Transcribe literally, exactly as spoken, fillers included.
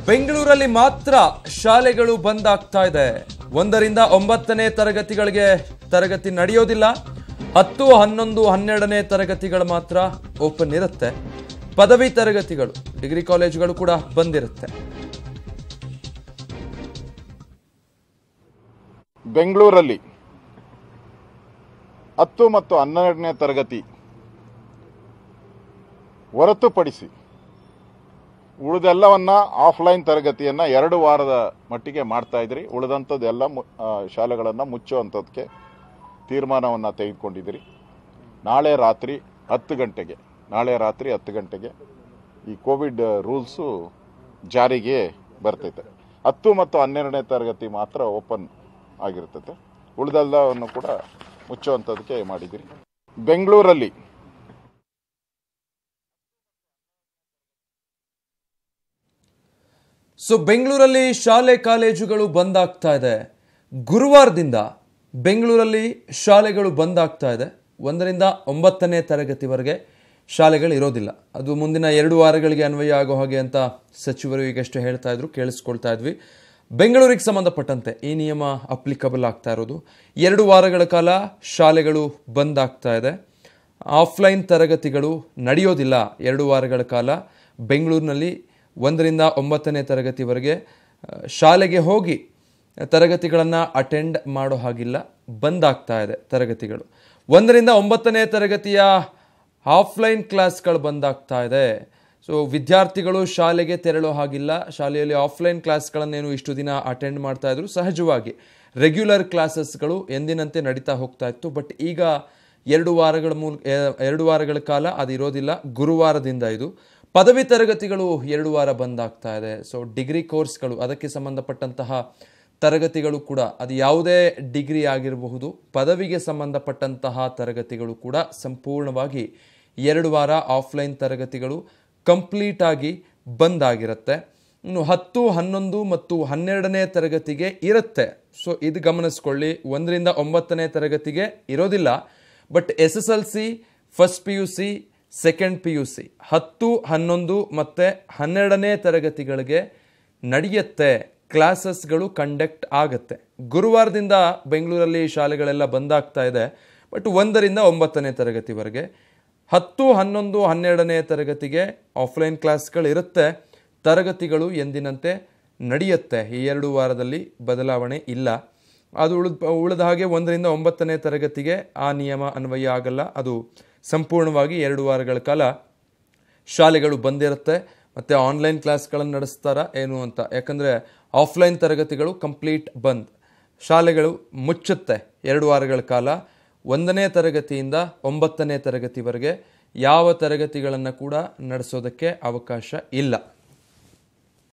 ಬೆಂಗಳೂರಲ್ಲಿ ಮಾತ್ರ ಶಾಲೆಗಳು ಬಂದ್ ಆಗ್ತಾ ಇದೆ. ಒಂದರಿಂದ ಒಂಬತ್ತನೇ ತರಗತಿಗಳಿಗೆ ತರಗತಿ ನಡೆಯೋದಿಲ್ಲ. ಹತ್ತು ಹನ್ನೊಂದು ಹನ್ನೆರಡನೇ ತರಗತಿಗಳು ಮಾತ್ರ ಓಪನ್ ಇರುತ್ತೆ. ಪದವಿ ತರಗತಿಗಳು, ಡಿಗ್ರಿ ಕಾಲೇಜುಗಳು ಕೂಡ ಬಂದಿರುತ್ತೆ. ಬೆಂಗಳೂರಲ್ಲಿ ಹತ್ತು ಮತ್ತು ಹನ್ನೆರಡನೇ ತರಗತಿ ಹೊರತುಪಡಿಸಿ ಉಳಿದೆಲ್ಲವನ್ನ ಆಫ್ಲೈನ್ ತರಗತಿಯನ್ನು ಎರಡು ವಾರದ ಮಟ್ಟಿಗೆ ಮಾಡ್ತಾ ಇದ್ರಿ. ಉಳಿದಂಥದ್ದೆಲ್ಲ ಶಾಲೆಗಳನ್ನು ಮುಚ್ಚುವಂಥದ್ದಕ್ಕೆ ತೀರ್ಮಾನವನ್ನು ತೆಗೆದುಕೊಂಡಿದ್ದೀರಿ. ನಾಳೆ ರಾತ್ರಿ ಹತ್ತು ಗಂಟೆಗೆ ನಾಳೆ ರಾತ್ರಿ ಹತ್ತು ಗಂಟೆಗೆ ಈ ಕೋವಿಡ್ ರೂಲ್ಸು ಜಾರಿಗೆ ಬರ್ತೈತೆ. ಹತ್ತು ಮತ್ತು ಹನ್ನೆರಡನೇ ತರಗತಿ ಮಾತ್ರ ಓಪನ್ ಆಗಿರ್ತದೆ. ಉಳಿದೆಲ್ಲವನ್ನು ಕೂಡ ಮುಚ್ಚುವಂಥದ್ದಕ್ಕೆ ಮಾಡಿದ್ದೀರಿ. ಬೆಂಗಳೂರಲ್ಲಿ ಸೊ ಬೆಂಗಳೂರಲ್ಲಿ ಶಾಲೆ ಕಾಲೇಜುಗಳು ಬಂದ್ ಆಗ್ತಾ ಇದೆ. ಗುರುವಾರದಿಂದ ಬೆಂಗಳೂರಲ್ಲಿ ಶಾಲೆಗಳು ಬಂದ್ ಆಗ್ತಾ ಇದೆ. ಒಂದರಿಂದ ಒಂಬತ್ತನೇ ತರಗತಿವರೆಗೆ ಶಾಲೆಗಳು ಇರೋದಿಲ್ಲ. ಅದು ಮುಂದಿನ ಎರಡು ವಾರಗಳಿಗೆ ಅನ್ವಯ ಆಗೋ ಹಾಗೆ ಅಂತ ಸಚಿವರು ಈಗಷ್ಟೇ ಹೇಳ್ತಾ ಇದ್ರು, ಕೇಳಿಸ್ಕೊಳ್ತಾ ಇದ್ವಿ. ಬೆಂಗಳೂರಿಗೆ ಸಂಬಂಧಪಟ್ಟಂತೆ ಈ ನಿಯಮ ಅಪ್ಲಿಕಬಲ್ ಆಗ್ತಾ ಇರೋದು. ಎರಡು ವಾರಗಳ ಕಾಲ ಶಾಲೆಗಳು ಬಂದ್ ಆಗ್ತಾ ಇದೆ. ಆಫ್ಲೈನ್ ತರಗತಿಗಳು ನಡೆಯೋದಿಲ್ಲ. ಎರಡು ವಾರಗಳ ಕಾಲ ಬೆಂಗಳೂರಿನಲ್ಲಿ ಒಂದರಿಂದ ಒಂಬತ್ತನೇ ತರಗತಿವರೆಗೆ ಶಾಲೆಗೆ ಹೋಗಿ ತರಗತಿಗಳನ್ನು ಅಟೆಂಡ್ ಮಾಡೋ ಹಾಗಿಲ್ಲ. ಬಂದ್ ಆಗ್ತಾ ಇದೆ ತರಗತಿಗಳು. ಒಂದರಿಂದ ಒಂಬತ್ತನೇ ತರಗತಿಯ ಆಫ್ಲೈನ್ ಕ್ಲಾಸ್ಗಳು ಬಂದಾಗ್ತಾ ಇದೆ. ಸೊ ವಿದ್ಯಾರ್ಥಿಗಳು ಶಾಲೆಗೆ ತೆರಳೋ ಹಾಗಿಲ್ಲ. ಶಾಲೆಯಲ್ಲಿ ಆಫ್ಲೈನ್ ಕ್ಲಾಸ್ಗಳನ್ನೇನು ಇಷ್ಟು ದಿನ ಅಟೆಂಡ್ ಮಾಡ್ತಾ ಇದ್ರು. ಸಹಜವಾಗಿ ರೆಗ್ಯುಲರ್ ಕ್ಲಾಸಸ್ಗಳು ಎಂದಿನಂತೆ ನಡೀತಾ ಹೋಗ್ತಾ ಇತ್ತು. ಬಟ್ ಈಗ ಎರಡು ವಾರಗಳ ಮೂಲ ಎರಡು ವಾರಗಳ ಕಾಲ ಅದು ಇರೋದಿಲ್ಲ. ಗುರುವಾರದಿಂದ ಇದು ಪದವಿ ತರಗತಿಗಳು ಎರಡು ವಾರ ಬಂದಾಗ್ತಾ ಇದೆ. ಸೊ ಡಿಗ್ರಿ ಕೋರ್ಸ್ಗಳು, ಅದಕ್ಕೆ ಸಂಬಂಧಪಟ್ಟಂತಹ ತರಗತಿಗಳು ಕೂಡ, ಅದು ಯಾವುದೇ ಡಿಗ್ರಿ ಆಗಿರಬಹುದು, ಪದವಿಗೆ ಸಂಬಂಧಪಟ್ಟಂತಹ ತರಗತಿಗಳು ಕೂಡ ಸಂಪೂರ್ಣವಾಗಿ ಎರಡು ವಾರ ಆಫ್ಲೈನ್ ತರಗತಿಗಳು ಕಂಪ್ಲೀಟ್ ಆಗಿ ಬಂದ್ ಆಗಿರುತ್ತೆ. ಇನ್ನು ಹತ್ತು ಹನ್ನೊಂದು ಮತ್ತು ಹನ್ನೆರಡನೇ ತರಗತಿಗೆ ಇರುತ್ತೆ. ಸೊ ಇದು ಗಮನಿಸ್ಕೊಳ್ಳಿ. ಒಂದರಿಂದ ಒಂಬತ್ತನೇ ತರಗತಿಗೆ ಇರೋದಿಲ್ಲ. But S S L C, first P U C, second P U C, ಹತ್ತು ಹನ್ನೊಂದು ಮತ್ತು ಹನ್ನೆರಡನೇ ತರಗತಿಗಳಿಗೆ ನಡೆಯುತ್ತೆ. ಕ್ಲಾಸಸ್ಗಳು ಕಂಡಕ್ಟ್ ಆಗುತ್ತೆ. ಗುರುವಾರದಿಂದ ಬೆಂಗಳೂರಲ್ಲಿ ಶಾಲೆಗಳೆಲ್ಲ ಬಂದಾಗ್ತಾ ಇದೆ. ಬಟ್ ಒಂದರಿಂದ ಒಂಬತ್ತನೇ ತರಗತಿವರೆಗೆ, ಹತ್ತು ಹನ್ನೊಂದು ಹನ್ನೆರಡನೇ ತರಗತಿಗೆ ಆಫ್ಲೈನ್ ಕ್ಲಾಸ್ಗಳು ಇರುತ್ತೆ. ತರಗತಿಗಳು ಎಂದಿನಂತೆ ನಡೆಯುತ್ತೆ. ಈ ಎರಡು ವಾರದಲ್ಲಿ ಬದಲಾವಣೆ ಇಲ್ಲ. ಅದು ಉಳಿದ ಉಳಿದ ಹಾಗೆ ಒಂದರಿಂದ ಒಂಬತ್ತನೇ ತರಗತಿಗೆ ಆ ನಿಯಮ ಅನ್ವಯ ಆಗಲ್ಲ. ಅದು ಸಂಪೂರ್ಣವಾಗಿ ಎರಡು ವಾರಗಳ ಕಾಲ ಶಾಲೆಗಳು ಬಂದಿರುತ್ತೆ. ಮತ್ತು ಆನ್ಲೈನ್ ಕ್ಲಾಸ್ಗಳನ್ನು ನಡೆಸ್ತಾರ ಏನು ಅಂತ. ಯಾಕಂದರೆ ಆಫ್ಲೈನ್ ತರಗತಿಗಳು ಕಂಪ್ಲೀಟ್ ಬಂದ್. ಶಾಲೆಗಳು ಮುಚ್ಚುತ್ತೆ ಎರಡು ವಾರಗಳ ಕಾಲ. ಒಂದನೇ ತರಗತಿಯಿಂದ ಒಂಬತ್ತನೇ ತರಗತಿವರೆಗೆ ಯಾವ ತರಗತಿಗಳನ್ನು ಕೂಡ ನಡೆಸೋದಕ್ಕೆ ಅವಕಾಶ ಇಲ್ಲ.